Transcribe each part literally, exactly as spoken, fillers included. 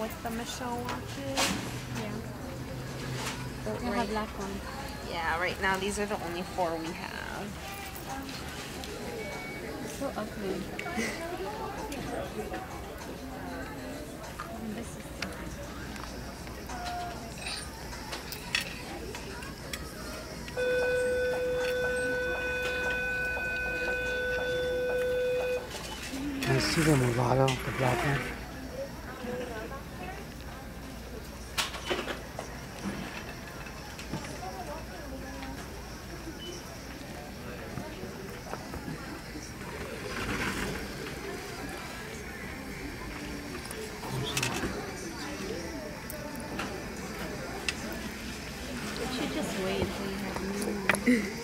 with the Michelle watches. Yeah. But I right, have black one. yeah, right now these are the only four we have. It's so ugly. And this is so I see the Movado, the black one. You should just wait until you have new one.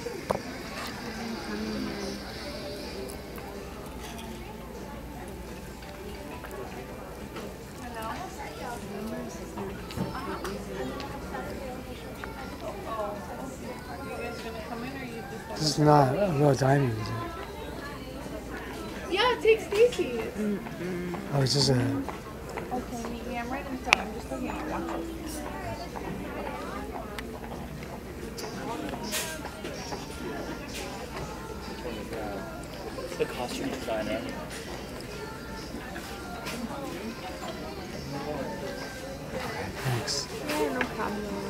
This is not a real diamond, is it? Yeah, take Stacy. Oh, it's just a. Okay, meet me. I'm right in front. I'm just looking at watches. The costume designer. Thanks. Yeah, no problem.